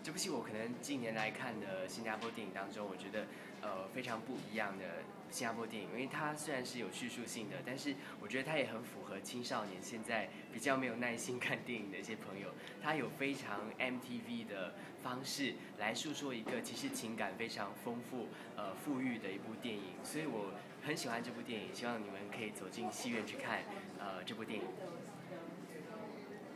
这部戏我可能近年来看的新加坡电影当中，我觉得非常不一样的新加坡电影，因为它虽然是有叙述性的，但是我觉得它也很符合青少年现在比较没有耐心看电影的一些朋友，它有非常 MTV 的方式来诉说一个其实情感非常丰富、富裕的一部电影，所以我很喜欢这部电影，希望你们可以走进戏院去看这部电影。